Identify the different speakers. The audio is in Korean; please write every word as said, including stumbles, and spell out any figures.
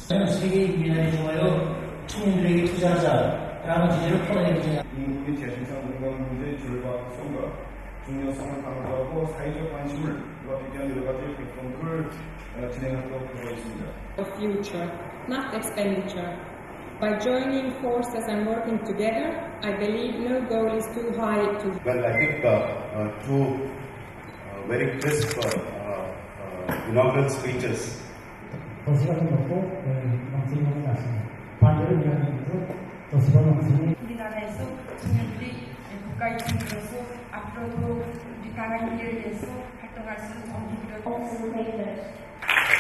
Speaker 1: 세계 미래를 좋아요. 청년들에게 투자하자라는 주제로 포럼을
Speaker 2: 인구의 재생산 공간 문제의 절박성과 중요성을 강조하고 사회적 관심을 부각하기 위한 여러 가지 활동들을 진행하도록 하고 있습니다.
Speaker 3: The future, not expenditure. By joining forces and working together, I believe no goal is too high to.
Speaker 4: Well, I think uh, uh, two uh, very crisp uh, uh, inaugural speeches.
Speaker 5: 도시가는 먹고 방송을 났습니다. 반대로 이야기해서 도시가 방송이
Speaker 6: 우리나라에서 청년들이 국가의 청년으로서 앞으로도 우리 나라의 미래를 위해서 활동할 수 있는 동기를